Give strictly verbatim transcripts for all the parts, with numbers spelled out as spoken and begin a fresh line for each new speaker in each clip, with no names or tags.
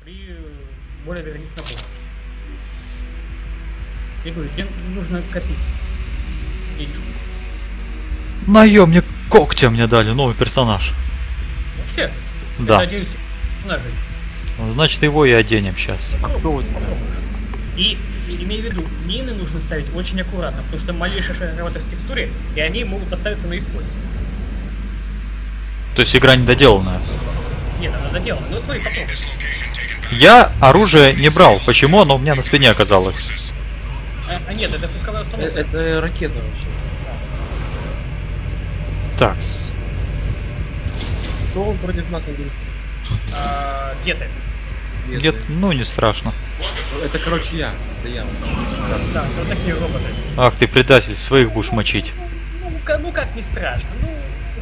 при более дорогих наборах. Я говорю, тебе нужно копить денежку.
Наемник когтя мне дали, новый персонаж.
Вообще?
Да.
Это один из персонажей.
Значит, его и оденем сейчас.
А кто вот это?
И имей в виду, мины нужно ставить очень аккуратно, потому что малейшая шароватость в текстуре, и они могут поставиться наискось.
То есть игра недоделанная.
Нет, она доделана. Ну смотри, потом.
Я оружие не брал. Почему оно у меня на спине оказалось?
А, а нет, это пусковая
Э,
установка.
Это ракета вообще.
Так.
Кто он против нас играет?
А, где-то.
Нет, ну не страшно.
Это, короче, я. Это я.
Да, это такие роботы.
Ах ты предатель, своих будешь мочить.
Ну, ну, ка- ну как не страшно. Ну,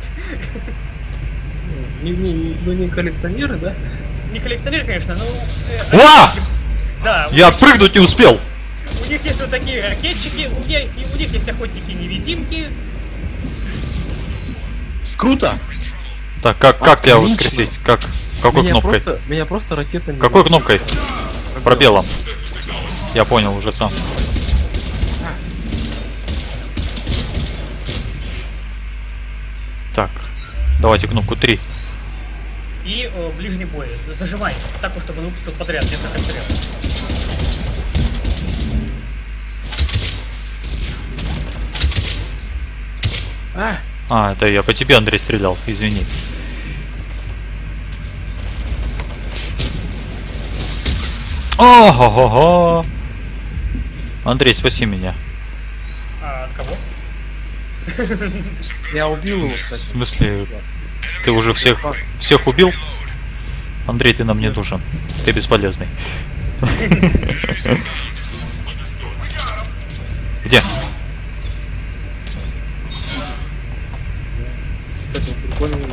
Ну, Не, не, ну не коллекционеры, да?
не коллекционер, конечно, но... э,
Ва!
Да, у
Я
них-
отпрыгнуть не успел.
У них есть вот такие ракетчики, у них, у них есть охотники-невидимки.
Круто!
Так, как, как тебя
Отлично.
воскресить? Как? Какой
меня
кнопкой?
Просто, меня просто ракета не
Какой
зовут.
кнопкой? Пробелом. Я понял уже сам. Так, давайте кнопку три.
И э, ближний бой. Зажимай. Так, вот, чтобы он выпустил подряд несколько стрел.
А,
А, это я по тебе, Андрей, стрелял, извини. Ого-го-го! Андрей, спаси меня.
А от кого?
я убил его, кстати.
В смысле, ты уже всех всех убил? Андрей, ты нам не нужен. Ты бесполезный. Где?
Кстати, прикольно выглядит.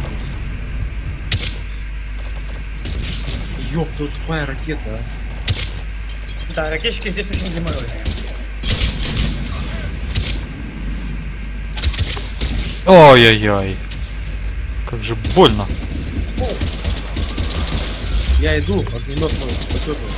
Ёпта, вот тупая ракета, а.
Да, ракетчики здесь очень геморройные.
Ой-ой-ой. Как же больно.
Я иду, огнемет мой спасет его.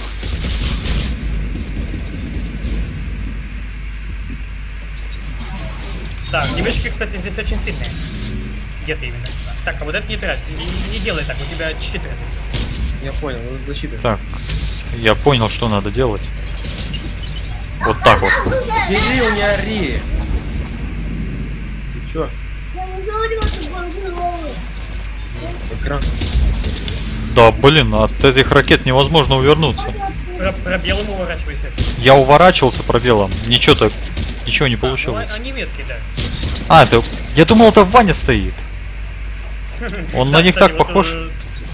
Да, девочки, кстати, здесь очень сильные. Где-то именно. Так, а вот это не трать. Не, не делай так, у тебя щит требуется.
Я понял, вот защита.
Так, с- я понял, что надо делать. Вот так вот.
Кирилл, не ори! Ты чё? Как раз.
Да, блин, от этих ракет невозможно увернуться.
Про, пробелом уворачивайся.
Я уворачивался пробелом. Ничего так, ничего не
А, ну,
получилось.
а- они метки, да.
А, это... Я думал, это Ваня стоит. Он на
Да,
них
кстати,
так
вот,
похож.
э,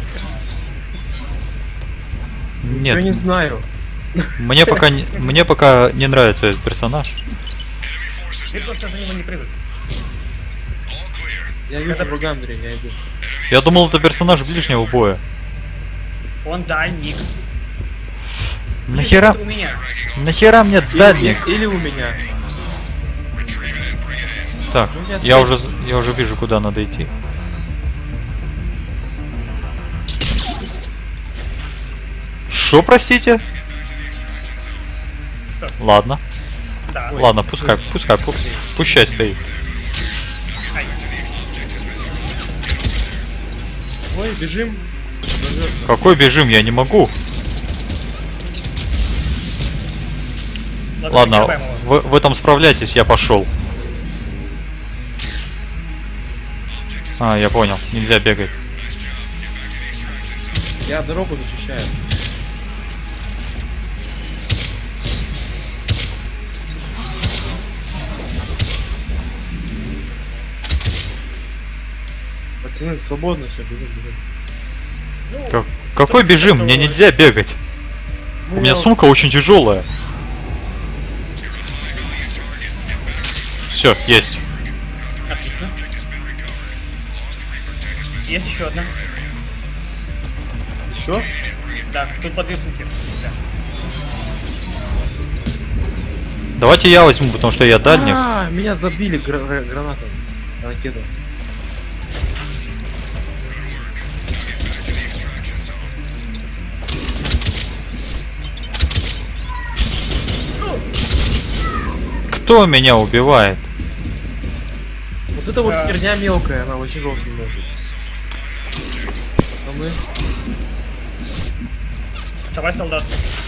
Я не
Нет,
знаю.
мне пока не, мне пока не нравится этот персонаж.
Ты просто за него не привык.
Я вижу врага, Андрей, я иду.
Я думал, это персонаж ближнего боя.
Он дальник.
Нахера,
У меня.
нахера мне дальник?
Или, или у меня.
Так,
Ну, я
я
спать.
уже, я уже вижу, куда надо идти. Шо, простите?
Что?
Ладно,
Да.
Ой.
ладно, пускай, пускай, пу- пущай стоит.
Ай.
Ой, бежим. Дождётся.
Какой бежим, я не могу. Ладно,
закрываем его.
в, в этом справляйтесь, я пошел. А, я понял, нельзя бегать.
Я дорогу защищаю. Пацаны, свободно все, бежим, бежим.
Ну,
Как- какой
Потому
бежим?
что-
Мне нельзя бегать.
Ну,
У меня
я-
сумка очень тяжелая. Все, есть.
Отлично. Есть еще одна.
Еще?
Да, тут по две сумки. Да.
Давайте я возьму, потому что я дальник.
А, меня забили гра- гра- гранатами. Ракетой.
Что меня убивает?
Вот это вот
Да.
херня мелкая, она очень жестко может. Пацаны.
Вставай, солдат.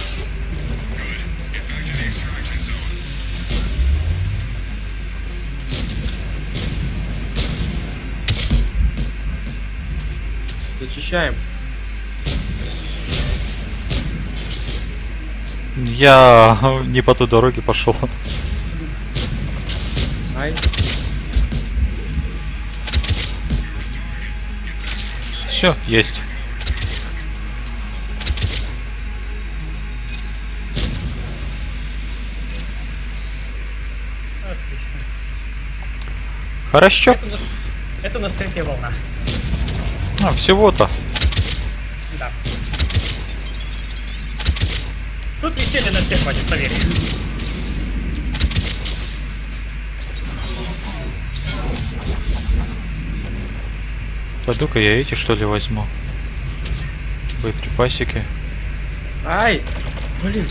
Зачищаем.
Я не по той дороге пошел.
Ай.
Все, есть.
Отлично.
Хорошо.
Это у нас, это у нас третья волна.
А, всего-то.
Да. Тут веселья на всех хватит, поверь.
Пойду-ка я эти что ли возьму. Боеприпасики.
Ай! Блин.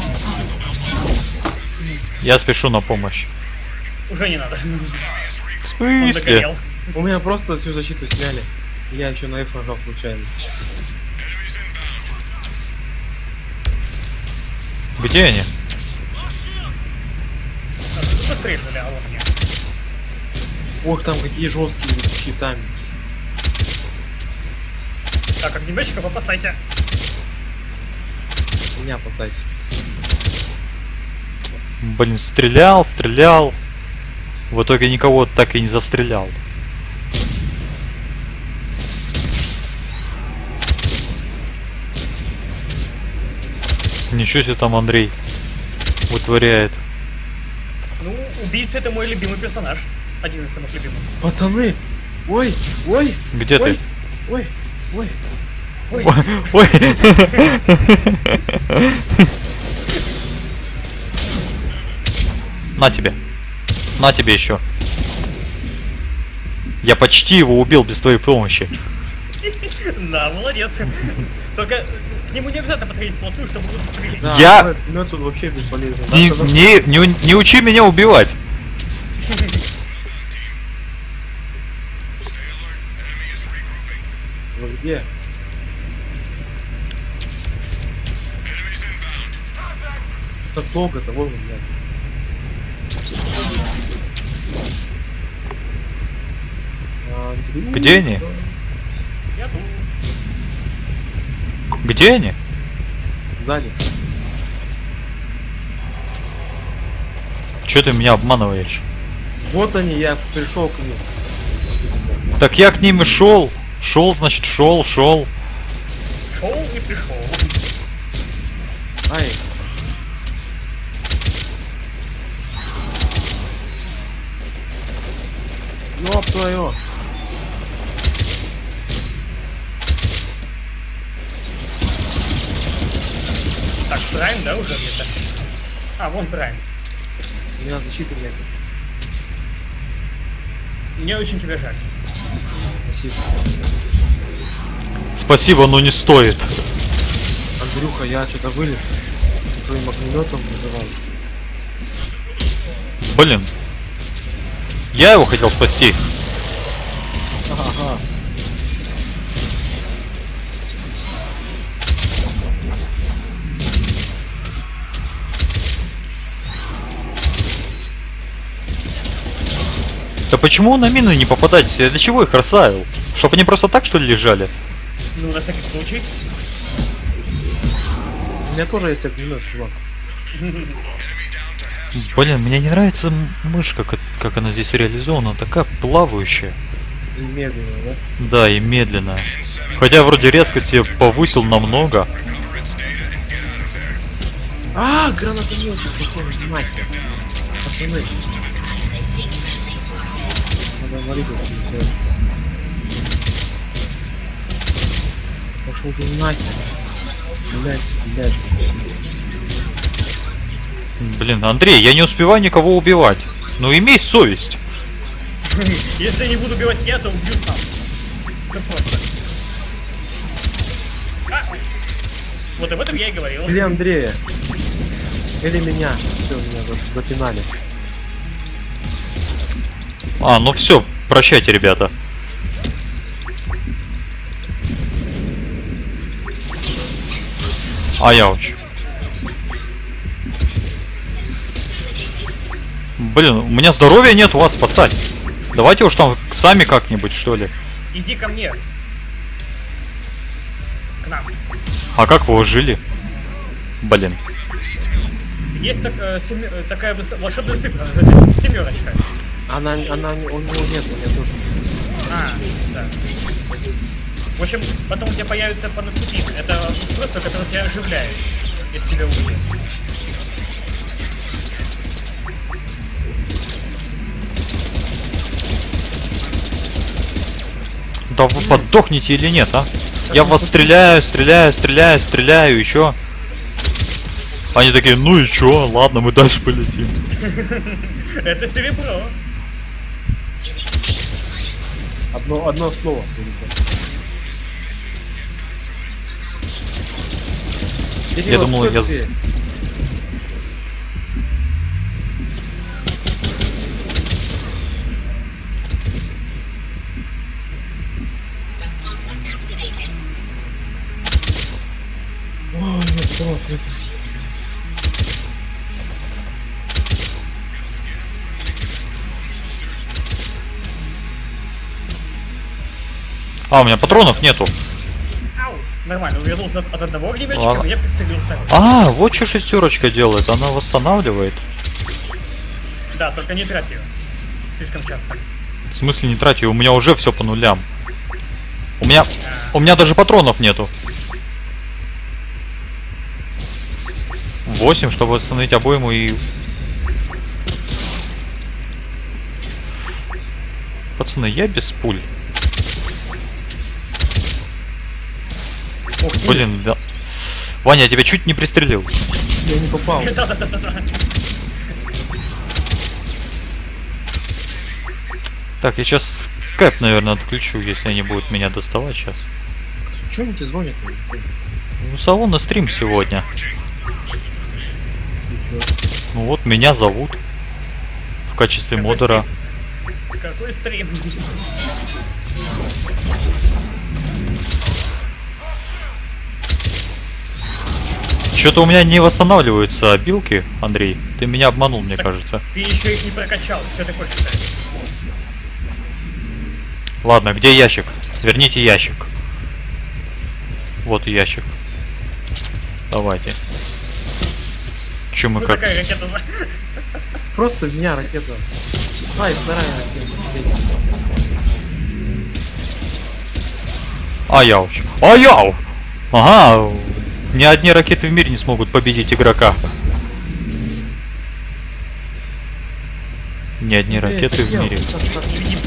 Я спешу на помощь.
Уже не надо.
В
Он
смысле?
догорел.
У меня просто всю защиту сняли. Я еще на F нажал случайно.
Где они?
А, тут пострельнули, а вот нет.
Ох, там какие жесткие вот щитами.
Так, огнеметчиков опасайся.
Меня опасайся.
Блин, стрелял, стрелял. В итоге никого так и не застрелял. Ничего себе там Андрей вытворяет.
Ну, убийца это мой любимый персонаж. Один из самых любимых.
Пацаны! Ой! Ой!
Где
ой,
ты?
Ой! Ой!
Ой,
Ой. На тебе. На тебе еще. Я почти его убил без твоей помощи.
да, молодец. Только к нему не обязательно подходить вплотную, чтобы его застрелить.
Да,
Я-
мед тут вообще бесполезно.
Не,
Надо-
не, не, не учи меня убивать.
Вы где? Что так долго-то, вон, блядь. Андрюшка.
Где они?
Я тут.
Где они?
Сзади.
Че ты меня обманываешь?
Вот они, я пришел к ним.
Так я к ним и шел. Шел, значит, шел, шел.
Шел и пришел.
Ай. Ёб твою.
Так, Прайм, да, уже где-то? А, вон Прайм.
У меня защиты нет.
Мне очень тебя жаль.
Спасибо.
Спасибо, но не стоит.
Андрюха, я что-то вылез. Своим огнеметом называется.
Блин. Я его хотел спасти.
Ага.
Да почему на мины не попадать? Я для чего их расставил? Чтоб они просто так что ли лежали?
Ну, на всякий случай.
У меня тоже есть огнемет, чувак.
Блин, мне не нравится м- мышка, как, как она здесь реализована. Такая плавающая.
И медленно, да?
Да, и медленная. Хотя вроде резкость я повысил намного.
А, гранатометчик, похоже, нахер. Пацаны. Надо валить это все. Пошел ты нахер. Стрелять, стрелять.
Блин, Андрей, я не успеваю никого убивать. Ну имей совесть.
Если я не буду убивать я, то убьют нас. Все просто. А, вот об этом я и говорил.
Или Андрея. Или меня. Все, меня за- запинали.
А, ну все, прощайте, ребята. А я уж. Блин, у меня здоровья нет вас спасать. Давайте уж там сами как-нибудь, что ли.
Иди ко мне. К нам.
А как вы жили? Блин.
Есть так, э, семи... такая выс- волшебная цифра, называется семерочка.
Она, она, у него нет, у меня тоже.
А, да. В общем, потом у тебя появится паноцепин. Это устройство, которое тебя оживляет, если тебя убьют.
Да вы подохнете или нет, а? Я в вас стреляю, стреляю, стреляю, стреляю, еще. Они такие, ну и чё, ладно, мы дальше полетим.
Это серебро.
Одно, одно слово.
Я думал, я... з-
Ой, нет, просто.
А, у меня патронов нету.
Ау. Нормально, увернулся от, от одного огнеметчика,
Ладно.
но я пристрелил второго.
А, вот что шестерочка делает, она восстанавливает.
Да, только не трать ее. Слишком часто.
В смысле не трать ее, у меня уже все по нулям. У меня... У меня даже патронов нету. восемь, чтобы восстановить обойму и... Пацаны, я без пуль.
Ох ты,
Блин, да. Ваня, я тебя чуть не пристрелил.
я не попал.
Да-да-да-да-да.
Так, я сейчас скайп, наверное, отключу, если они будут меня доставать сейчас.
Чё они тебе звонят?
Ну, салон на стрим сегодня.
И чё?
Ну вот, меня зовут. В качестве
Какой
модера.
стрим? Какой стрим?
Что-то у меня не восстанавливаются обилки, Андрей. Ты меня обманул, мне
Так
кажется.
Ты еще их не прокачал. Что ты хочешь сказать?
Ладно, где ящик? Верните ящик. Вот ящик. Давайте. Че мы
Ну
как...
такая ракета за...
Просто в меня ракета. Ай, вторая ракета.
Аяу. Аяу! Ага. Ни одни ракеты в мире не смогут победить игрока. Ни одни ракеты в мире.
Невидимка.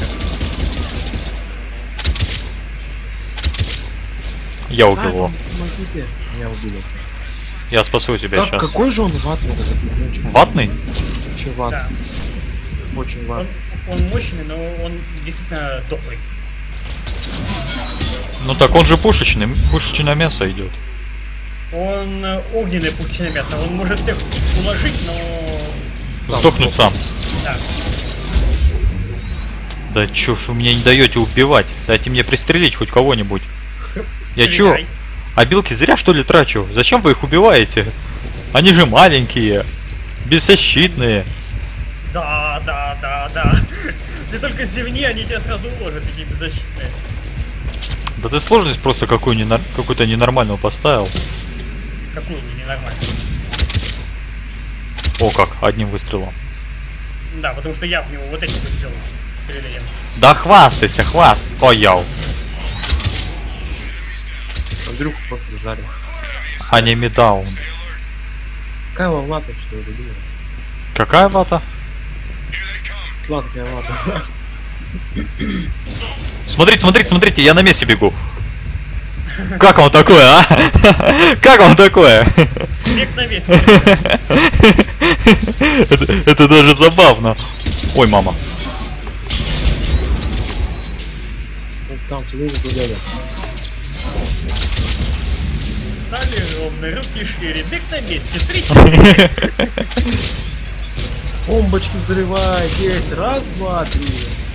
Я убил его.
Помогите. Меня убили.
Я спасу тебя
Как,
сейчас.
какой же он ватный этот ебанчик?
Ватный?
Вообще ватный.
Да.
Очень
Он,
ватный.
он мощный, но он действительно дохлый.
Ну так он же пушечный. Пушечное мясо идет.
Он э, огненное пушечное мясо. Он может всех уложить, но...
Сдохнуть сам.
Да.
Да чё ж вы мне не даете убивать? Дайте мне пристрелить хоть кого-нибудь. Я чё?
Стреляй.
Обилки зря что ли трачу? Зачем вы их убиваете? Они же маленькие, беззащитные.
Да, да, да, да. Ты только зевни, они тебя сразу уложат, такие беззащитные.
Да ты сложность просто какую ненор... какую-то ненормальную поставил.
Какую ненормально.
О как, одним выстрелом.
Да, потому что я в него вот этим выстрелом стреляем.
Да хвастайся, хваст. О, яу.
Андрюху просто жарил.
Анеми даун.
Какая вам вата, что это делать?
Какая вата?
Сладкая вата.
Смотрите, смотрите, смотрите, я на месте бегу. Как вам такое, а? Как вам такое?
Бег на месте.
это, это даже забавно. Ой, мама.
Вот там снизу гуляли.
Встали ровно, руки шире, бег на месте, три-четыре.
Бомбочки взрывай, здесь. Раз, два, три.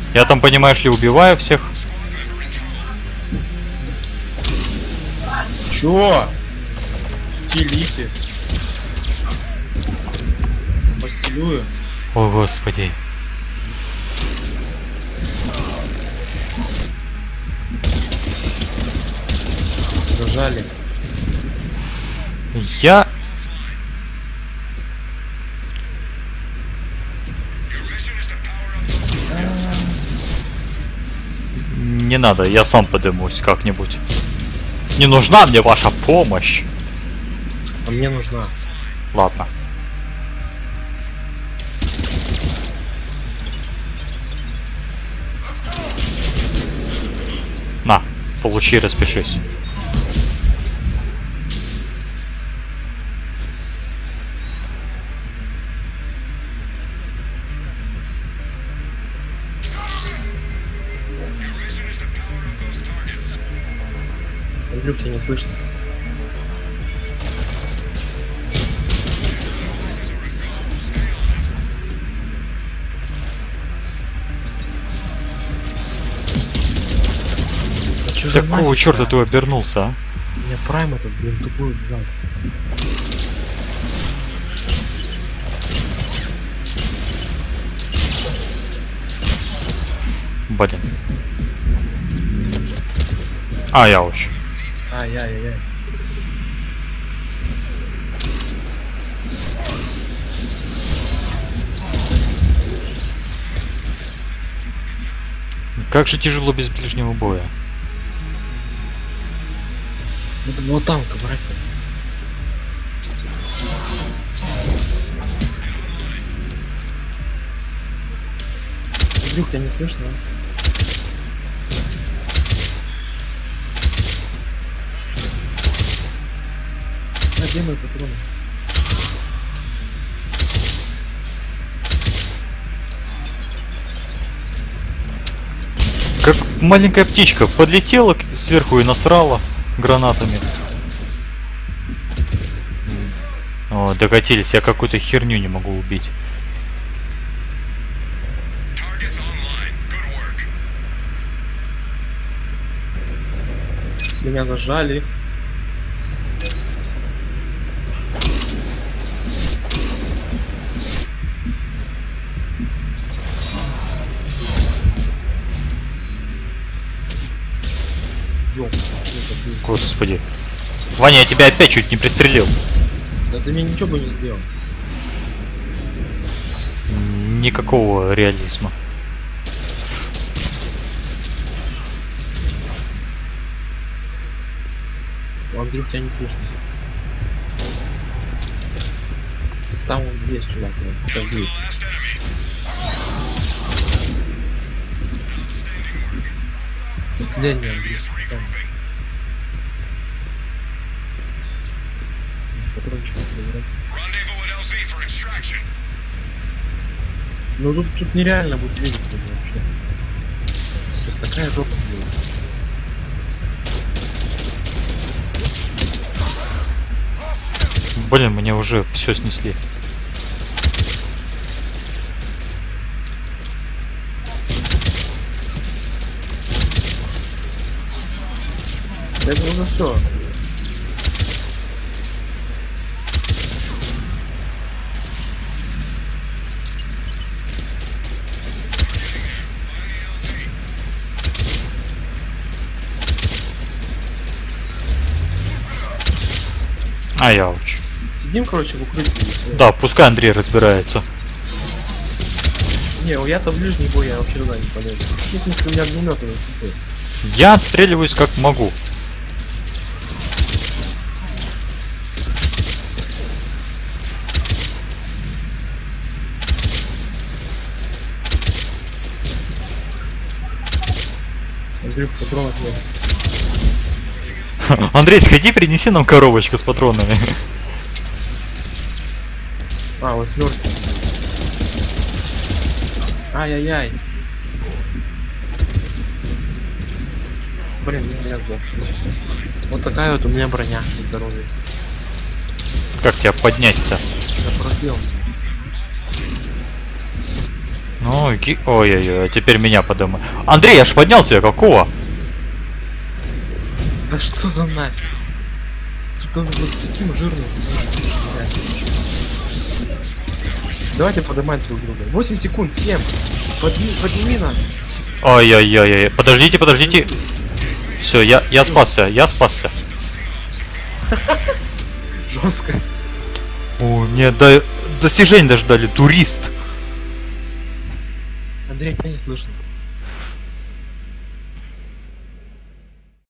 Я там, понимаешь ли, убиваю всех.
Чё? Стилите. Постелюю.
О, господи.
Зажали.
Я... Не надо, я сам подымусь как-нибудь. Не нужна мне ваша помощь.
А мне нужна.
Ладно. На, получи, распишись.
Люк, тебя не слышно. Чё за
Какого
нафиг,
черта
а?
ты обернулся, а?
У меня прайм этот, блин, тупой убивает постоянно.
Блин. А, я уж.
Ай-яй-яй-яй.
Как же тяжело без ближнего боя.
Это вот там-то, братья. Андрюх, тебя не слышно, а? А где мои патроны?
Как маленькая птичка подлетела к- сверху и насрала гранатами. О, докатились, я какую-то херню не могу убить.
Меня нажали. Ёп, это было.
Господи. Ваня, я тебя опять чуть не пристрелил.
Да ты мне ничего бы не сделал.
Никакого реализма.
Андрюх, тебя не слышно. Там он есть, чувак, вот, подожди. Последний, Андрюх. Там. Патрончик забирай. Ну тут, тут нереально будет видеть это вообще. Сейчас такая жопа будет.
Блин, мне уже все снесли.
Да это уже все.
А я уж.
Сидим, короче, в укрытии. и всё.
Да, пускай Андрей разбирается.
Не, я-то в ближний бой, я вообще туда не полезу. Ну, в смысле, у меня огнемет уже тупой.
Я отстреливаюсь как могу.
Андрюх, патронов нет.
Андрей, сходи, принеси нам коробочку с патронами.
А, восьмерка. Ай-яй-яй. Блин, я сдох. Вот такая вот у меня броня на здоровье.
Как тебя поднять-то?
Я пробил.
Ну, ги... ой-ой-ой, а теперь меня подымай. Андрей, я ж поднял тебя, какого?
Да что за нафиг? Тут он вот таким жирным. Давайте поднимать друг друга. восемь секунд, семь. Подни, подними нас.
Ой-ой-ой, подождите, подождите. Все, я, я спасся, я спасся.
Жестко.
О, мне до... достижение даже дали, турист.
Андрей, тебя не слышно.